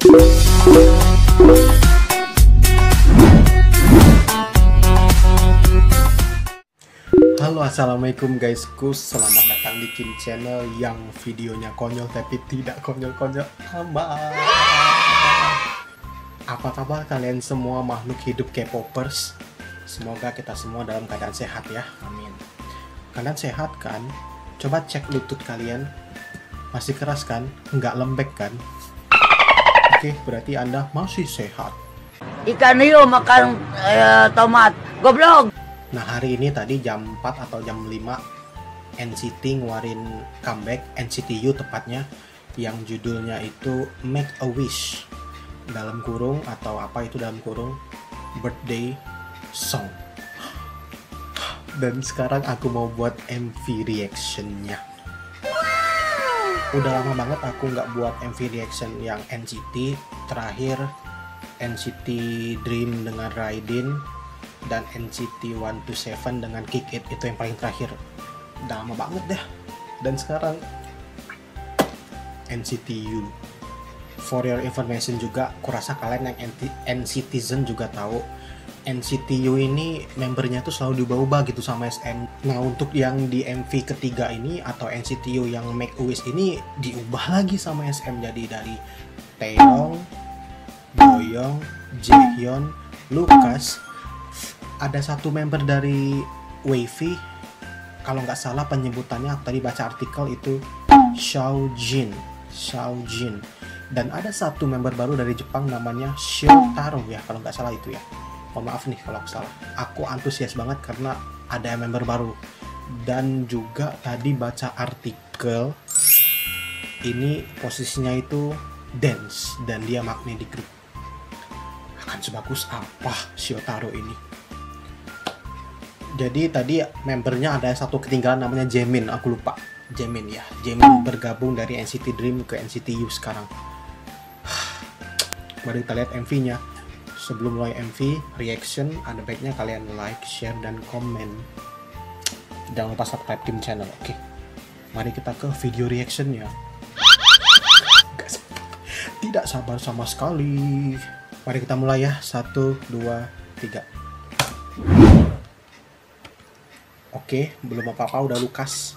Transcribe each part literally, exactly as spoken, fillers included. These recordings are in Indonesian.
Halo, assalamualaikum guysku, selamat datang di Kim Channel yang videonya konyol tapi tidak konyol-konyol amat. Apa kabar kalian semua makhluk hidup K-popers? Semoga kita semua dalam keadaan sehat ya, amin. Kalian sehat kan? Coba cek lutut kalian, masih keras kan? Nggak lembek kan? Oke, berarti Anda masih sehat. Ikan hiu makan eh, tomat, goblok. Nah, hari ini tadi jam empat atau jam lima N C T ngeluarin comeback, N C T U tepatnya, yang judulnya itu Make a Wish dalam kurung atau apa itu dalam kurung birthday song. Dan sekarang aku mau buat M V reactionnya. Udah lama banget aku nggak buat M V reaction yang N C T. Terakhir N C T Dream dengan Raiden dan N C T one two seven dengan Kick It, itu yang paling terakhir. Udah lama banget deh. Dan sekarang N C T U. For your information juga, kurasa kalian yang N C Tizen juga tahu N C T U ini membernya tuh selalu diubah-ubah gitu sama S M. Nah, untuk yang di M V ketiga ini atau N C T U yang Make a Wish ini diubah lagi sama S M, jadi dari Taeyong, Doyoung, Jaehyun, Lucas. Ada satu member dari Wavy, kalau nggak salah penyebutannya tadi baca artikel itu Xiaojin, Xiaojin. Dan ada satu member baru dari Jepang namanya Shotaro ya, kalau nggak salah itu ya. Oh, maaf nih kalau aku salah. Aku antusias banget karena ada member baru. Dan juga tadi baca artikel ini posisinya itu dance dan dia magnet di grup. Akan sebagus apa Shotaro ini? Jadi tadi membernya ada satu ketinggalan namanya Jaemin, aku lupa. Jaemin ya. Jaemin bergabung dari N C T Dream ke N C T U sekarang. Mari kita lihat M V-nya. Sebelum mulai M V reaction, ada baiknya kalian like, share, dan komen. Jangan lupa subscribe Kim Channel, oke? Mari kita ke video reactionnya. Tidak sabar sama sekali. Mari kita mulai ya. Satu, dua, tiga. Oke, belum apa-apa udah Lucas.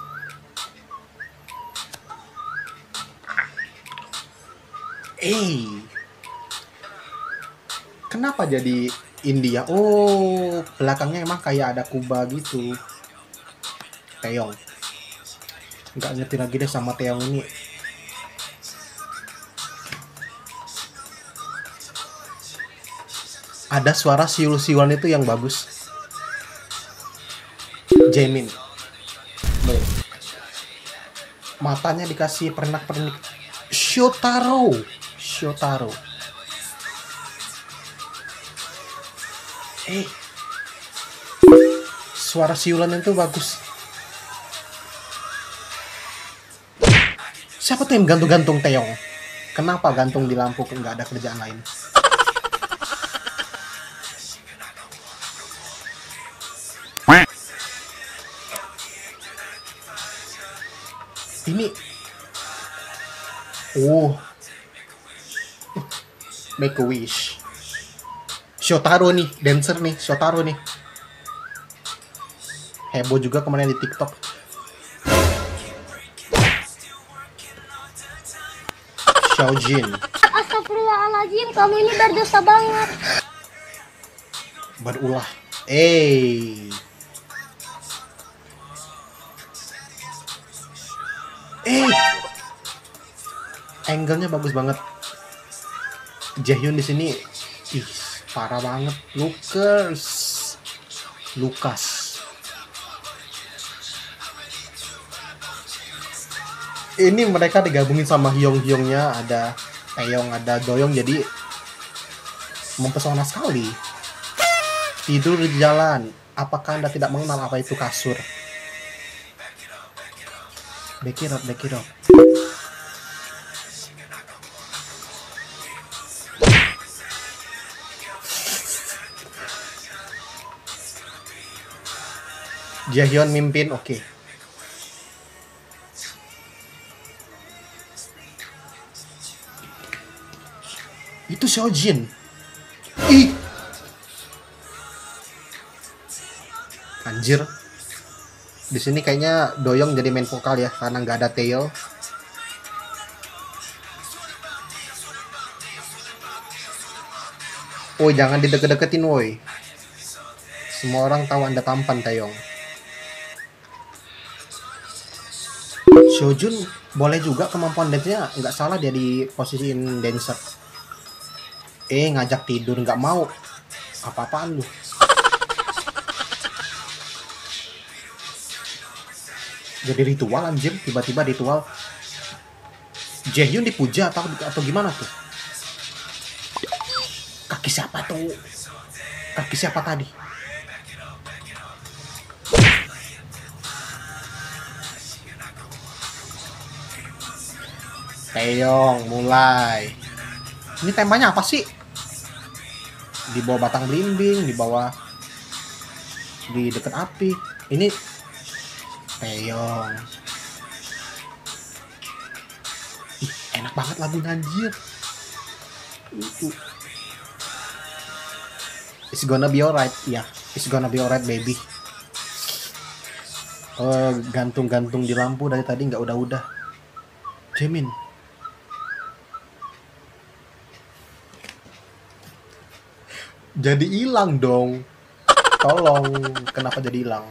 Eh, kenapa jadi India? Oh, belakangnya emang kayak ada Kuba gitu. Taeyong. Nggak ngerti lagi deh sama Taeyong ini. Ada suara siul-siulan itu yang bagus. Jaemin. Matanya dikasih pernak-pernik. Shotaro. Shotaro. Eh, suara siulan itu bagus. Siapa tuh yang gantung-gantung Taeyong? Kenapa gantung di lampu nggak ada kerjaan lain? Ini, oh, Make a Wish. Shotaro nih, dancer nih, Shotaro nih. Heboh juga kemarin di TikTok. Xiaojin. Astagfirullahaladzim, kamu ini berdosa banget. Berulah. Eh. Eh. Angle-nya bagus banget. Jaehyun di sini, ih, parah banget. Lucas. Lucas. Ini mereka digabungin sama hyung-hyungnya, ada Taeyong, ada Doyoung, jadi mempesona sekali. Tidur di jalan. Apakah Anda tidak mengenal apa itu kasur? Back it up, back it up. Jaehyun mimpin, oke. Okay. Itu Seojin. Ih. Anjir. Di sini kayaknya Doyoung jadi main vokal ya karena nggak ada Taeil. Woi, jangan dideket-deketin woi. Semua orang tahu Anda tampan, Taeyong. Seojun boleh juga kemampuan dance-nya, nggak salah dia di posisiin dancer. Eh, ngajak tidur nggak mau. Apa-apaan lu? Jadi ritual anjir, tiba-tiba ritual. Jaehyun dipuja atau atau gimana tuh? Kaki siapa tuh? Kaki siapa tadi? Taeyong mulai. Ini temanya apa sih? Di bawah batang belimbing, di bawah di dekat api. Ini Taeyong. Ih, enak banget lagu anjir. Itu. It's gonna be alright, ya. Yeah. It's gonna be alright, baby. Oh, gantung-gantung di lampu dari tadi nggak udah-udah. Jamin. Jadi hilang dong. Tolong, kenapa jadi hilang?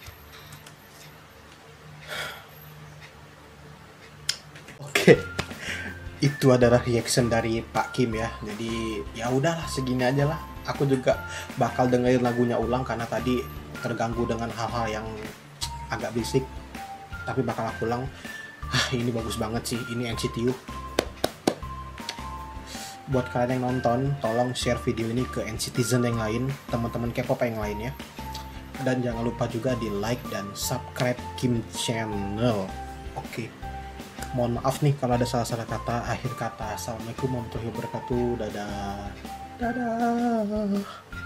Oke. Itu adalah reaction dari Pak Kim ya. Jadi ya udahlah segini aja lah. Aku juga bakal dengerin lagunya ulang karena tadi terganggu dengan hal-hal yang agak berisik. Tapi bakal aku ulang. Ah, ini bagus banget sih. Ini N C T U. Buat kalian yang nonton, tolong share video ini ke N-Citizen yang lain, teman-teman K-pop yang lainnya. Dan jangan lupa juga di like dan subscribe Kim Channel. Oke. Mohon maaf nih kalau ada salah-salah kata, akhir kata. Assalamualaikum warahmatullahi wabarakatuh. Dadah. Dadah.